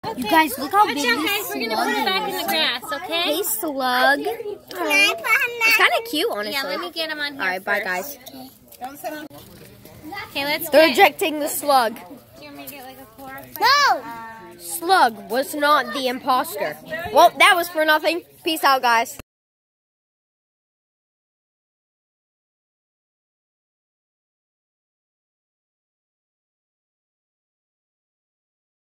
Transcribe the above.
Okay. You guys, look how big this slug is. We're gonna put it back in the grass, okay? Hey, slug. It's kind of cute, honestly. Yeah, let me get him on here. All right, bye, guys. Okay, let's They're ejecting the slug. Do you want me to get like a chlorophyll? No! Slug was not the imposter. Well, that was for nothing. Peace out, guys.